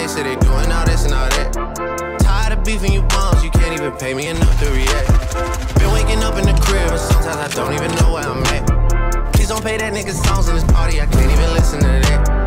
they say they doing all this and all that. Tired of beefing you bums, you can't even pay me enough to react. Been waking up in the crib and sometimes I don't even know where I'm at. Please don't pay that nigga songs in this party, I can't even listen to that.